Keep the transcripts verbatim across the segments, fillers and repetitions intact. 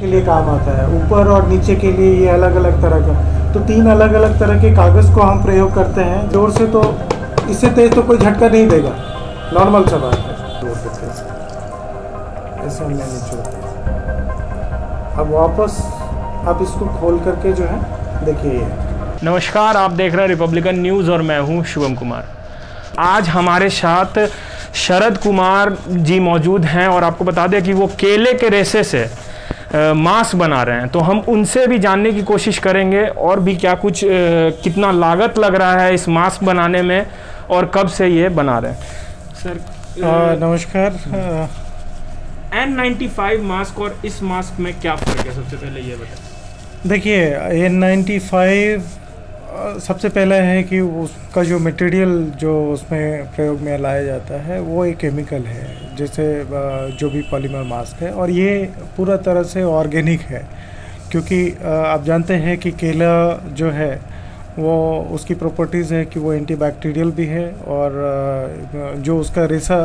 के लिए काम आता है, ऊपर और नीचे के लिए ये अलग अलग तरह का। तो तीन अलग अलग तरह के कागज़ को हम प्रयोग करते हैं जोर से, तो इससे तेज तो कोई झटका नहीं देगा, नॉर्मल सा बात है। जोर देते हैं ऐसे हमने निचोड़ते हैं। अब वापस आप इसको खोल करके जो है देखिए ये। नमस्कार, आप देख रहे हैं रिपब्लिकन न्यूज़ और मैं हूं शुभम कुमार। आज हमारे साथ शरद कुमार जी मौजूद हैं और आपको बता दें कि वो केले के रेशे से मास्क बना रहे हैं, तो हम उनसे भी जानने की कोशिश करेंगे और भी क्या कुछ कितना लागत लग रहा है इस मास्क बनाने में और कब से ये बना रहे हैं। सर आ, नमस्कार। एन नाइन्टी फाइव मास्क और इस मास्क में क्या फ़र्क है, सबसे पहले ये बताएं। देखिए, एन नाइन्टी फाइव सबसे पहला है कि उसका जो मटेरियल जो उसमें प्रयोग में लाया जाता है वो एक केमिकल है, जैसे जो भी पॉलीमर मास्क है, और ये पूरा तरह से ऑर्गेनिक है, क्योंकि आप जानते हैं कि केला जो है वो उसकी प्रॉपर्टीज़ है कि वो एंटीबैक्टीरियल भी है, और जो उसका रेशा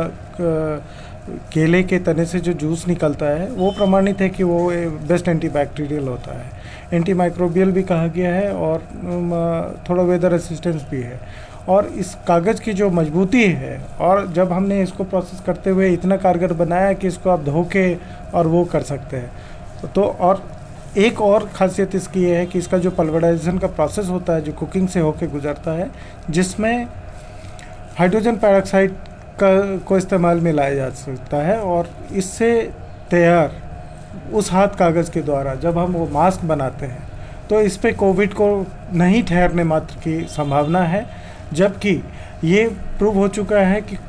केले के तने से जो जूस निकलता है वो प्रमाणित है कि वो बेस्ट एंटीबैक्टीरियल होता है, एंटी माइक्रोबियल भी कहा गया है, और थोड़ा वेदर रेसिस्टेंस भी है। और इस कागज़ की जो मजबूती है, और जब हमने इसको प्रोसेस करते हुए इतना कारगर बनाया कि इसको आप धो के और वो कर सकते हैं। तो और एक और ख़ासियत इसकी ये है कि इसका जो पल्वराइजेशन का प्रोसेस होता है, जो कुकिंग से होके गुजरता है, जिसमें हाइड्रोजन पेरोक्साइड का को इस्तेमाल में लाया जा सकता है, और इससे तैयार उस हाथ कागज़ के द्वारा जब हम वो मास्क बनाते हैं तो इस पे कोविड को नहीं ठहरने मात्र की संभावना है, जबकि ये प्रूव हो चुका है कि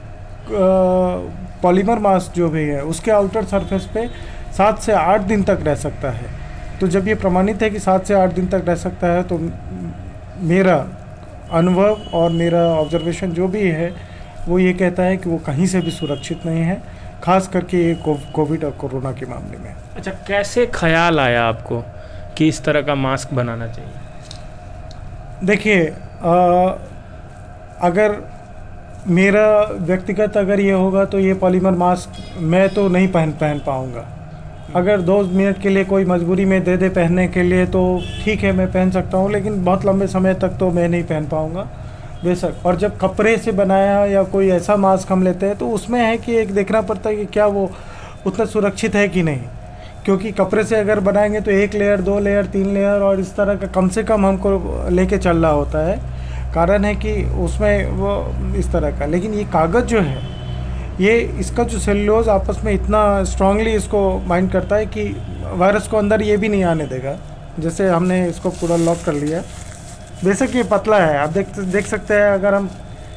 पॉलीमर मास्क जो भी है उसके आउटर सरफेस पे सात से आठ दिन तक रह सकता है। तो जब ये प्रमाणित है कि सात से आठ दिन तक रह सकता है, तो मेरा अनुभव और मेरा ऑब्जर्वेशन जो भी है वो ये कहता है कि वो कहीं से भी सुरक्षित नहीं है, खास करके ये कोविड और कोरोना के मामले में। अच्छा, कैसे ख्याल आया आपको कि इस तरह का मास्क बनाना चाहिए? देखिए, अगर मेरा व्यक्तिगत अगर ये होगा तो ये पॉलीमर मास्क मैं तो नहीं पहन पहन पाऊँगा। अगर दो मिनट के लिए कोई मजबूरी में दे दे पहनने के लिए तो ठीक है, मैं पहन सकता हूँ, लेकिन बहुत लंबे समय तक तो मैं नहीं पहन पाऊँगा बेशक। और जब कपड़े से बनाया या कोई ऐसा मास्क हम लेते हैं तो उसमें है कि एक देखना पड़ता है कि क्या वो उतना सुरक्षित है कि नहीं, क्योंकि कपड़े से अगर बनाएंगे तो एक लेयर, दो लेयर, तीन लेयर और इस तरह का कम से कम हमको लेके चलना होता है। कारण है कि उसमें वो इस तरह का, लेकिन ये कागज़ जो है, ये इसका जो सेल्यूलोज आपस में इतना स्ट्रांगली इसको बाइंड करता है कि वायरस को अंदर ये भी नहीं आने देगा। जैसे हमने इसको पूरा लॉक कर लिया, बेशक ये पतला है, आप देख देख सकते हैं, अगर हम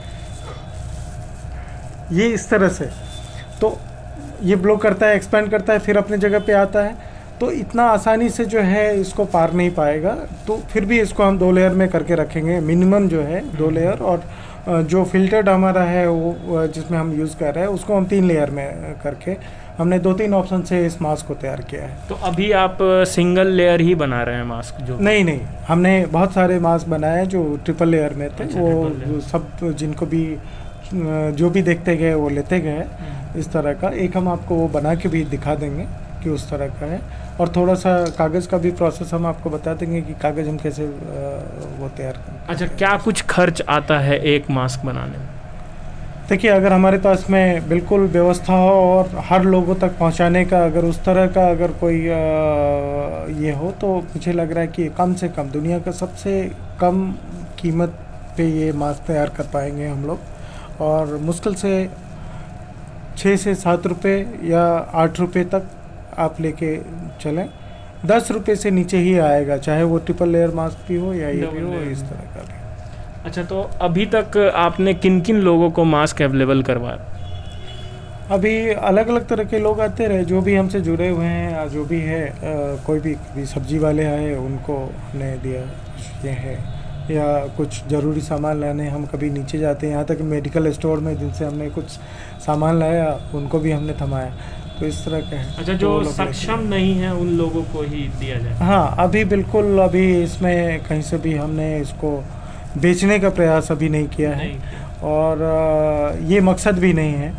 ये इस तरह से, तो ये ब्लो करता है, एक्सपेंड करता है, फिर अपनी जगह पे आता है, तो इतना आसानी से जो है इसको पार नहीं पाएगा। तो फिर भी इसको हम दो लेयर में करके रखेंगे, मिनिमम जो है दो लेयर, और जो फिल्टर्ड हमारा है वो जिसमें हम यूज़ कर रहे हैं उसको हम तीन लेयर में करके हमने दो तीन ऑप्शन से इस मास्क को तैयार किया है। तो अभी आप सिंगल लेयर ही बना रहे हैं मास्क? जो नहीं नहीं, हमने बहुत सारे मास्क बनाए जो ट्रिपल लेयर में थे। अच्छा, वो सब जिनको भी जो भी देखते गए वो लेते गए इस तरह का। एक हम आपको वो बना के भी दिखा देंगे कि उस तरह का है, और थोड़ा सा कागज़ का भी प्रोसेस हम आपको बता देंगे कि कागज़ हम कैसे वो तैयार करें। अच्छा, क्या कुछ खर्च आता है एक मास्क बनाने में? देखिए, अगर हमारे पास में बिल्कुल व्यवस्था हो और हर लोगों तक पहुंचाने का अगर उस तरह का अगर कोई ये हो, तो मुझे लग रहा है कि कम से कम दुनिया का सबसे कम कीमत पे ये मास्क तैयार कर पाएंगे हम लोग, और मुश्किल से छः से सात रुपये या आठ रुपये तक आप लेके चलें। दस रुपये से नीचे ही आएगा, चाहे वो ट्रिपल लेयर मास्क भी हो या ये भी हो, इस तरह का भी। अच्छा, तो अभी तक आपने किन किन लोगों को मास्क अवेलेबल करवाया? अभी अलग अलग तरह के लोग आते रहे, जो भी हमसे जुड़े हुए हैं, जो भी है, आ, कोई भी, भी सब्जी वाले आए उनको हमने दिया ये है, या कुछ ज़रूरी सामान लाने हम कभी नीचे जाते हैं, यहाँ तक मेडिकल स्टोर में जिनसे हमने कुछ सामान लाया उनको भी हमने थमाया, तो इस तरह का है। अच्छा, जो तो सक्षम नहीं है उन लोगों को ही दिया जाए? हाँ, अभी बिल्कुल, अभी इसमें कहीं से भी हमने इसको बेचने का प्रयास अभी नहीं किया है, नहीं। और ये मकसद भी नहीं है,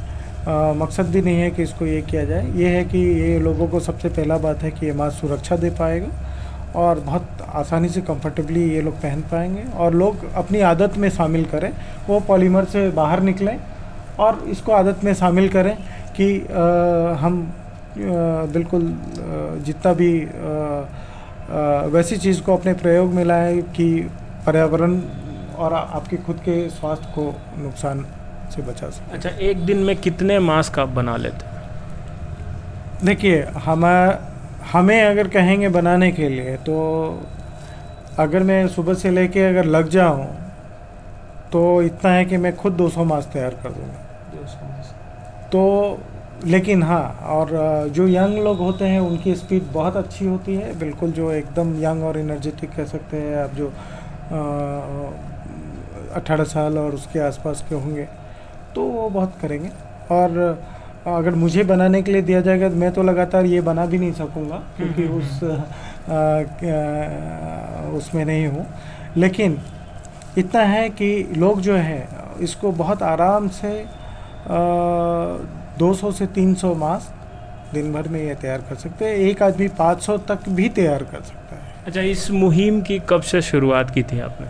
आ, मकसद भी नहीं है कि इसको ये किया जाए। ये है कि ये लोगों को सबसे पहला बात है कि ये मास्क सुरक्षा दे पाएगा और बहुत आसानी से कंफर्टेबली ये लोग पहन पाएंगे, और लोग अपनी आदत में शामिल करें, वो पॉलीमर से बाहर निकलें और इसको आदत में शामिल करें कि आ, हम आ, बिल्कुल आ, जितना भी आ, आ, वैसी चीज़ को अपने प्रयोग में लाएं कि पर्यावरण और आपके खुद के स्वास्थ्य को नुकसान से बचा सकें। अच्छा, एक दिन में कितने मास्क आप बना लेते? देखिए, हम हमें अगर कहेंगे बनाने के लिए, तो अगर मैं सुबह से लेके अगर लग जाऊं तो इतना है कि मैं खुद दो सौ मास्क तैयार कर दूंगा। तो लेकिन हाँ, और जो यंग लोग होते हैं उनकी स्पीड बहुत अच्छी होती है, बिल्कुल जो एकदम यंग और एनर्जेटिक कह सकते हैं आप, जो अठारह साल और उसके आसपास के होंगे तो वो बहुत करेंगे। और अगर मुझे बनाने के लिए दिया जाएगा तो मैं तो लगातार ये बना भी नहीं सकूँगा, क्योंकि उस आ, आ, उसमें नहीं हूँ। लेकिन इतना है कि लोग जो है इसको बहुत आराम से दो सौ से तीन सौ मास्क दिन भर में ये तैयार कर सकते हैं। एक आदमी पाँच सौ तक भी तैयार कर सकता है। अच्छा, इस मुहिम की कब से शुरुआत की थी आपने?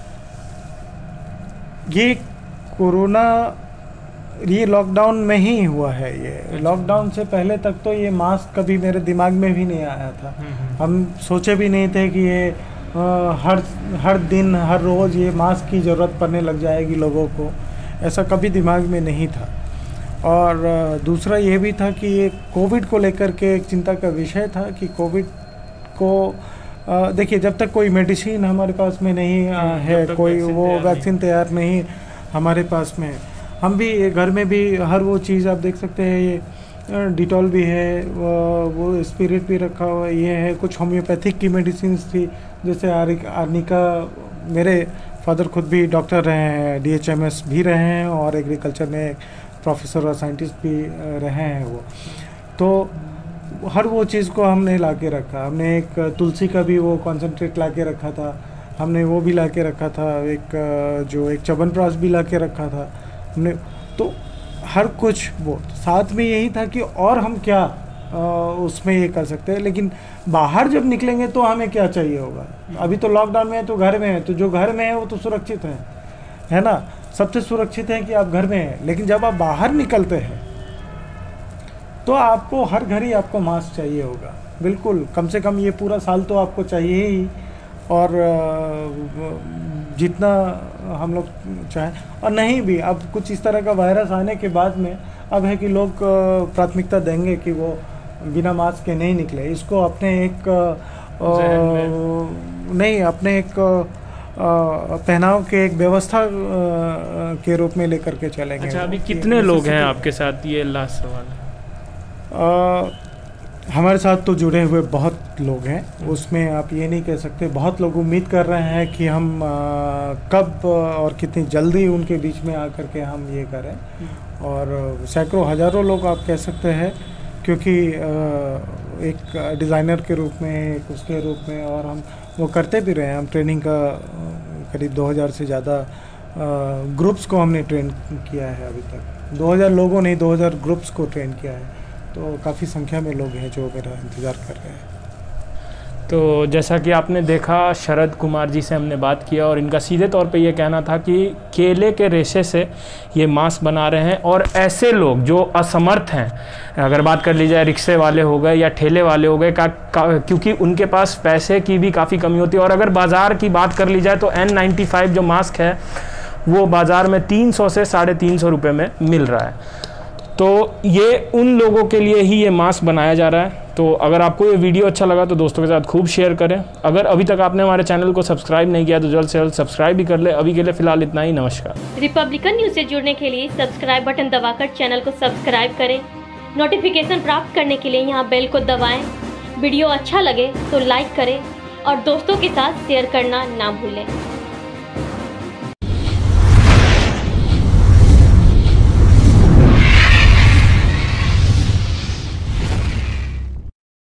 ये कोरोना, ये लॉकडाउन में ही हुआ है। ये लॉकडाउन से पहले तक तो ये मास्क कभी मेरे दिमाग में भी नहीं आया था। हम सोचे भी नहीं थे कि ये आ, हर हर दिन हर रोज़ ये मास्क की ज़रूरत पड़ने लग जाएगी लोगों को, ऐसा कभी दिमाग में नहीं था। और आ, दूसरा ये भी था कि ये कोविड को लेकर के एक चिंता का विषय था कि कोविड को देखिए, जब तक कोई मेडिसिन हमारे पास में नहीं आ, है, कोई वो वैक्सीन तैयार नहीं हमारे पास में, हम भी घर में भी हर वो चीज़ आप देख सकते हैं, ये डिटॉल भी है, वो, वो स्पिरिट भी रखा हुआ है, ये है, कुछ होम्योपैथिक की मेडिसिन थी, जैसे आर्निका। मेरे फादर खुद भी डॉक्टर रहे हैं, डी एच एम एस भी रहे हैं और एग्रीकल्चर में प्रोफेसर और साइंटिस्ट भी रहे हैं वो। तो हर वो चीज़ को हमने ला के रखा। हमने एक तुलसी का भी वो कॉन्सेंट्रेट ला के रखा था, हमने वो भी ला के रखा था, एक जो एक च्यवनप्राश भी ला के रखा था हमने। तो हर कुछ वो साथ में यही था कि और हम क्या आ, उसमें ये कर सकते हैं। लेकिन बाहर जब निकलेंगे तो हमें क्या चाहिए होगा? अभी तो लॉकडाउन में है तो घर में है, तो जो घर में है वो तो सुरक्षित है, है ना? सबसे सुरक्षित है कि आप घर में हैं। लेकिन जब आप बाहर निकलते हैं तो आपको हर घर ही आपको मास्क चाहिए होगा, बिल्कुल, कम से कम ये पूरा साल तो आपको चाहिए ही। और जितना हम लोग चाहें, और नहीं भी, अब कुछ इस तरह का वायरस आने के बाद में अब है कि लोग प्राथमिकता देंगे कि वो बिना मास्क के नहीं निकले। इसको अपने एक नहीं अपने एक पहनाव के एक व्यवस्था के रूप में लेकर के चलेंगे। अच्छा, अभी कितने लोग हैं आपके साथ? ये लास्ट सवाल है। आ, हमारे साथ तो जुड़े हुए बहुत लोग हैं, उसमें आप ये नहीं कह सकते। बहुत लोग उम्मीद कर रहे हैं कि हम आ, कब और कितनी जल्दी उनके बीच में आकर के हम ये करें, और सैकड़ों हज़ारों लोग आप कह सकते हैं, क्योंकि आ, एक डिज़ाइनर के रूप में, एक उसके रूप में, और हम वो करते भी रहे हैं। हम ट्रेनिंग का करीब दो हज़ार से ज़्यादा ग्रुप्स को हमने ट्रेन किया है अभी तक। दो हज़ार लोगों ने दो हज़ार ग्रुप्स को ट्रेन किया है, तो काफ़ी संख्या में लोग हैं जो मेरा इंतज़ार कर रहे हैं। तो जैसा कि आपने देखा, शरद कुमार जी से हमने बात किया और इनका सीधे तौर पे ये कहना था कि केले के रेशे से ये मास्क बना रहे हैं। और ऐसे लोग जो असमर्थ हैं, अगर बात कर ली जाए रिक्शे वाले हो गए या ठेले वाले हो गए, का, का, क्योंकि उनके पास पैसे की भी काफ़ी कमी होती है। और अगर बाज़ार की बात कर ली जाए तो एन नाइन्टी फाइव जो मास्क है वो बाज़ार में तीन सौ से साढ़े तीन सौ रुपये में मिल रहा है। तो ये उन लोगों के लिए ही ये मास्क बनाया जा रहा है। तो अगर आपको ये वीडियो अच्छा लगा तो दोस्तों के साथ खूब शेयर करें। अगर अभी तक आपने हमारे चैनल को सब्सक्राइब नहीं किया तो जल्द से जल्द सब्सक्राइब भी कर ले। अभी के लिए फिलहाल इतना ही, नमस्कार। रिपब्लिकन न्यूज़ से जुड़ने के लिए सब्सक्राइब बटन दबाकर चैनल को सब्सक्राइब करें। नोटिफिकेशन प्राप्त करने के लिए यहाँ बेल को दबाएं। वीडियो अच्छा लगे तो लाइक करें और दोस्तों के साथ शेयर करना ना भूलें।